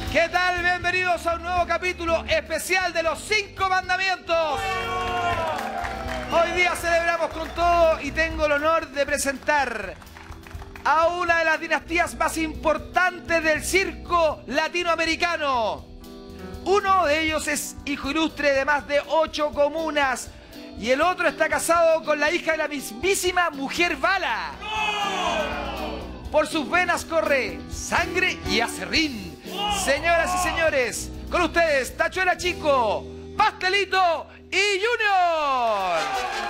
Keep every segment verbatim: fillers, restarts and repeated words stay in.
¿Qué tal? Bienvenidos a un nuevo capítulo especial de los cinco mandamientos. Hoy día celebramos con todo y tengo el honor de presentar a una de las dinastías más importantes del circo latinoamericano. Uno de ellos es hijo ilustre de más de ocho comunas y el otro está casado con la hija de la mismísima Mujer Bala. Por sus venas corre sangre y aserrín. Señoras y señores, con ustedes, Tachuela Chico, Pastelito y Junior.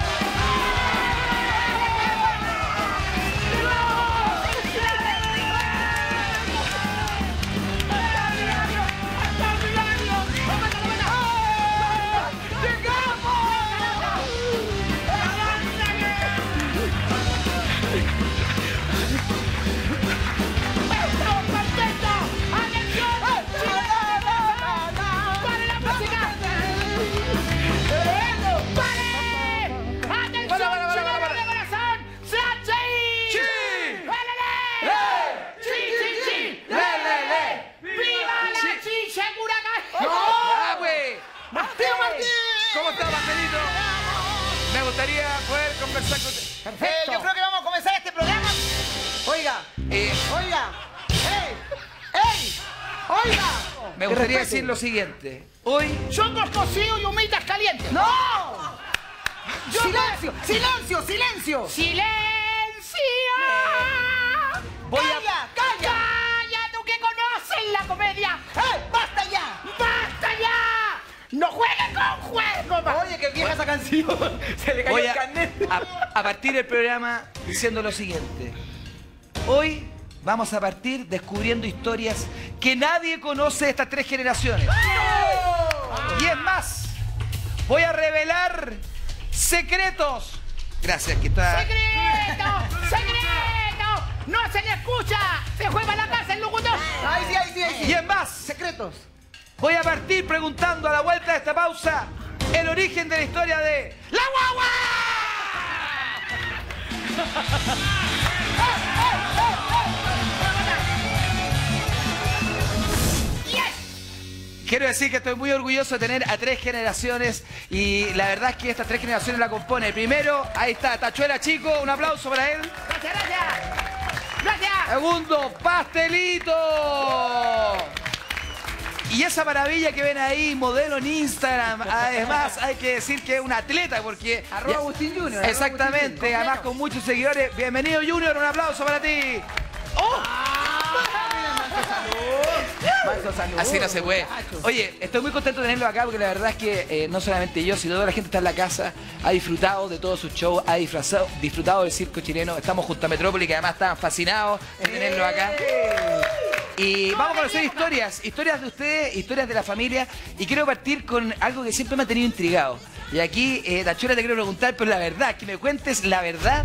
¿Cómo está, Pastelito? Me gustaría poder conversar con usted. Perfecto. Eh, yo creo que vamos a comenzar este programa. Oiga, eh, oiga, ¡ey! ¡Ey! ¡Oiga! Me gustaría decir lo siguiente. Hoy... ¡Chongos cocidos y humitas calientes! ¡No! Yo ¡Silencio! No... ¡Silencio! ¡Silencio! ¡Silencio! Voy ¡Calla! a... ¡Calla! ¡Calla! ¡Tú que conoces la comedia! ¡Eh! ¡Basta ya! ¡Basta ya! ¡No jueguen con juego! Oye, que vieja esa canción. Se le cayó Voy el a, carnet. a, a partir del programa diciendo lo siguiente. Hoy vamos a partir descubriendo historias que nadie conoce de estas tres generaciones. Y es más, voy a revelar secretos. Gracias, que está... ¡Secreto! ¡Secreto! ¡No se le escucha! ¡Se juega la casa el locutor! ¡Ahí sí, ahí sí, ahí sí! Y es más, secretos. Voy a partir preguntando a la vuelta de esta pausa el origen de la historia de ¡La Guagua! Quiero decir que estoy muy orgulloso de tener a tres generaciones y la verdad es que estas tres generaciones la componen. Primero, ahí está, Tachuela Chico, un aplauso para él. ¡Gracias, gracias! ¡Gracias! Segundo, Pastelito. Y esa maravilla que ven ahí, modelo en Instagram, además hay que decir que es un atleta porque... Arroba Agustín Junior. Exactamente, Agustín, además con muchos seguidores. Bienvenido Junior, un aplauso para ti. ¡Oh! Así no se puede. Oye, estoy muy contento de tenerlo acá porque la verdad es que eh, no solamente yo, sino toda la gente está en la casa, ha disfrutado de todos sus shows, ha disfrazado, disfrutado del circo chileno. Estamos junto a Metrópoli, que además estaban fascinados de tenerlo acá. Y vamos a conocer historias, historias de ustedes, historias de la familia. Y quiero partir con algo que siempre me ha tenido intrigado. Y aquí, eh, Tachuela, te quiero preguntar, pero la verdad, que me cuentes la verdad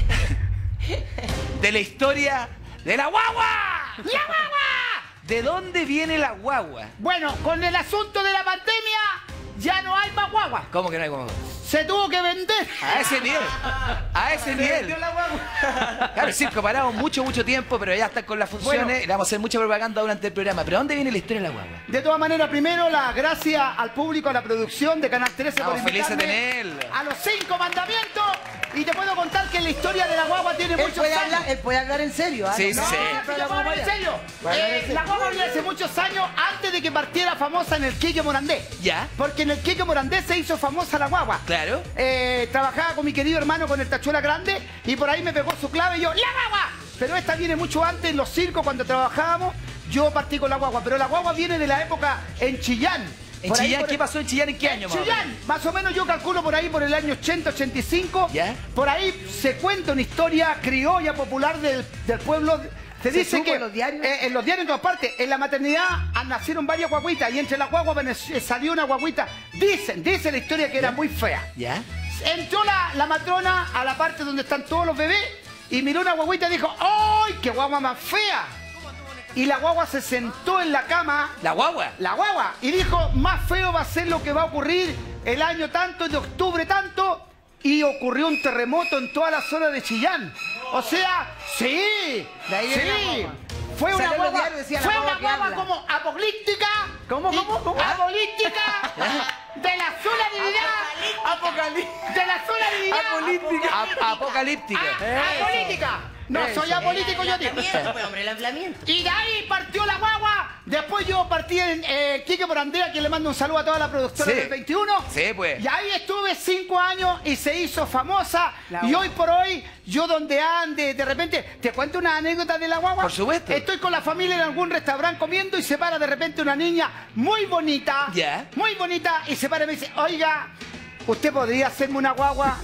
de la historia de la guagua. ¡La guagua! ¿De dónde viene la guagua? Bueno, con el asunto de la pandemia ya no hay más guagua. ¿Cómo que no hay guagua? Se tuvo que vender. A ese nivel. A ese nivel. Claro, el circo parado mucho, mucho tiempo, pero ya están con las funciones. Bueno, y le vamos a hacer mucha propaganda durante el programa. ¿Pero dónde viene la historia de la guagua? De todas maneras, primero, la gracias al público, a la producción de Canal trece por invitarme felices de tenerlo. A los cinco mandamientos. Y te puedo contar que la historia de la guagua tiene él muchos puede años. Hablar, él puede hablar en serio. ¿eh? Sí, sí, no, sí. No, yo puedo hablar en serio. Eh, la guagua viene hace muchos años antes de que partiera famosa en el Quique Morandé. ¿Ya? Porque en el Quique Morandé se hizo famosa la guagua. Claro. Eh, trabajaba con mi querido hermano con el Tachuela Grande y por ahí me pegó su clave y yo, ¡la guagua! Pero esta viene mucho antes en los circos cuando trabajábamos. Yo partí con la guagua, pero la guagua viene de la época en Chillán. ¿En Por Chillán? por ¿Qué el... pasó en Chillán? ¿En qué año, en más o Chillán, menos? más o menos yo calculo por ahí por el año ochenta, ochenta y cinco. ¿Ya? Por ahí se cuenta una historia criolla popular del, del pueblo. Se ¿Se dice supo que en los diarios? Eh, en los diarios en todas partes, en la maternidad nacieron varias guaguitas y entre las guaguas salió una guaguita. Dicen, dice la historia que era muy fea. ¿Ya? Entró la, la matrona a la parte donde están todos los bebés y miró una guaguita y dijo, ¡ay, qué guagua más fea! Y la guagua se sentó en la cama. ¿La guagua? La guagua. Y dijo, más feo va a ser lo que va a ocurrir el año tanto, de octubre tanto. Y ocurrió un terremoto en toda la zona de Chillán. O sea, sí, De ahí viene la sí. guagua. Fue una Salió en los guagua, diarios, decía, la fue guagua una que guagua habla. como apolíptica. ¿Cómo, y- cómo, cómo? Apolíptica de la solidaridad. Apocalipsis. De la solidaridad. Apolíptica. Ap- apocalíptica. A- Apolítica. No Eso. soy apolítico yo, tío. Pues, hombre, el enflamiento. Y de ahí partió la guagua. Después yo partí en eh, Quique Morandea, que le mando un saludo a toda la productora Sí. del veintiuno. Sí, pues. Y ahí estuve cinco años y se hizo famosa. La Y guagua. hoy por hoy, yo donde ande, de repente, te cuento una anécdota de la guagua. Por supuesto. Estoy con la familia en algún restaurante comiendo y se para de repente una niña muy bonita. Ya. Muy bonita. Y se para y me dice, oiga, ¿usted podría hacerme una guagua?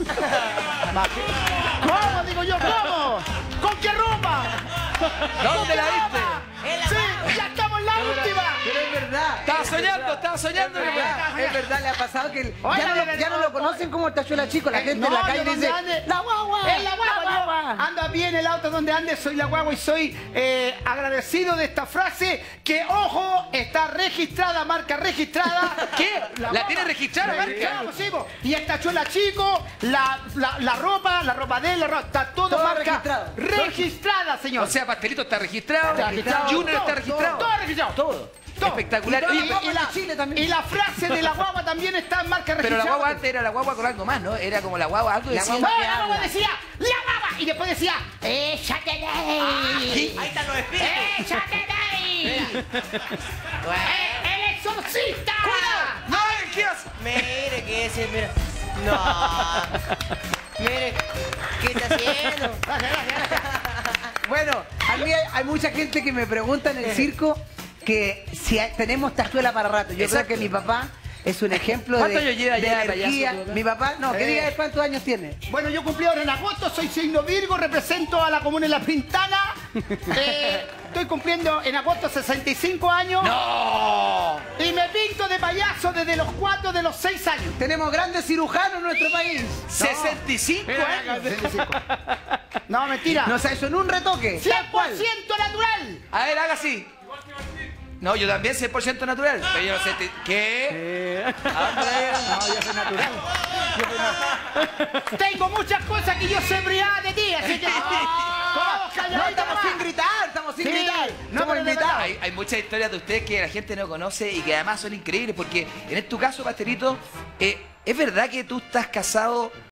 ¿Cómo? Digo yo, ¿cómo? ¿Con qué ropa? ¿Dónde la viste? En la Sí, mano. ya estamos en la última. Pero es verdad. Estaba es soñando, verdad. estaba soñando. Es verdad, es verdad, le ha pasado que el- Oye, ya, no lo, oye, ya no oye, lo conocen como el tachuela chico. La Eh, gente en no, la calle yo donde dice, ande- ¡la guagua! Es la guagua, ¡La yo guagua! ando a pie en el auto donde ande, soy la guagua y soy eh, agradecido de esta frase que, ojo, está registrada, marca registrada. ¿Qué? ¿La guagua. tiene registrada, marca? Claro, sí, po. Y esta chuela chico, la, la, la ropa, la ropa de él, la ropa, está todo, Todo marca registrado. registrada, señor. O sea, Pastelito está registrado. Está registrado. Junior Todo, está registrado. Todo, todo registrado. Todo. Todo. Espectacular. Y, Oye, y- pero- y la, de Chile también. y la frase de la guagua también está en marca Pero registrada. la guagua antes era la guagua con algo más, ¿no? Era como la guagua, algo La decía. guagua- No, la guagua decía, la guagua. Y después decía, échate de ahí. Ahí están los espíritus. ¡Échate de ahí! ¡Eh, ¡El exorcista! ¡No! ¿Qué haces? Mire que ese, mira. No. Mire, ¿qué está haciendo? Bueno, a mí hay, hay mucha gente que me pregunta en el circo que si hay- tenemos tachuela para rato. Yo Exacto. creo que mi papá es un ejemplo de, ¿Cuántos años lleva de ya de energía. payaso tu papá? Mi papá, no, que Eh. diga cuántos años tiene. Bueno, yo cumplí ahora en agosto, soy signo Virgo, represento a la comuna de La Pintana. Eh, estoy cumpliendo en agosto sesenta y cinco años. ¡No! Y me pinto de payaso desde los cuatro de los seis años. Tenemos grandes cirujanos en nuestro país. sesenta y cinco años. sesenta y cinco. No, mentira. Nos ha hecho en un retoque. cien por ciento natural. A ver, haga así. No, yo también cien por ciento natural. Pero yo no sé. te- ¿Qué? ¿A dónde llegan? No, yo soy natural. Yo soy natural. Tengo muchas cosas que yo sé briar de ti, así que... Vamos, No, calladito estamos nomás. sin gritar, estamos sin Sí. gritar. No, Somos pero de invitados. Hay, hay muchas historias de ustedes que la gente no conoce y que además son increíbles. Porque en tu caso, Pastelito, eh, ¿es verdad que tú estás casado